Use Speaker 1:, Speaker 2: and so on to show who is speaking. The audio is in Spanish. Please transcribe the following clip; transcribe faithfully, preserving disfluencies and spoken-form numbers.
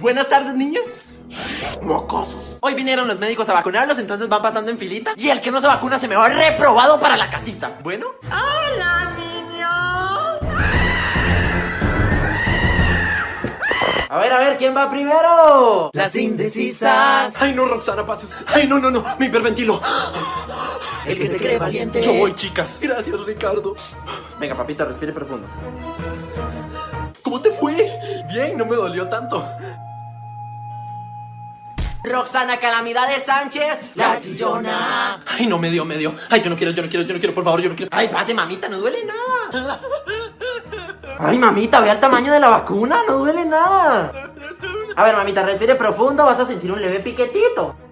Speaker 1: Buenas tardes, niños. Mocosos. Hoy vinieron los médicos a vacunarlos, entonces van pasando en filita. Y el que no se vacuna se me va reprobado para la casita. Bueno. ¡Hola, niños! A ver, a ver, ¿quién va primero? Las indecisas. Ay, no, Roxana, pase usted. Ay, no, no, no, me hiperventilo. El que se cree valiente. Yo voy, chicas. Gracias, Ricardo. Venga, papita, respire profundo. ¿Cómo te fue? Bien, no me dolió tanto. Roxana Calamidades Sánchez, la chillona. Ay, no, me dio, me dio. Ay, yo no quiero, yo no quiero, yo no quiero, por favor, yo no quiero. Ay, pase, mamita, no duele nada. Ay, mamita, vea el tamaño de la vacuna, no duele nada. A ver, mamita, respire profundo, vas a sentir un leve piquetito.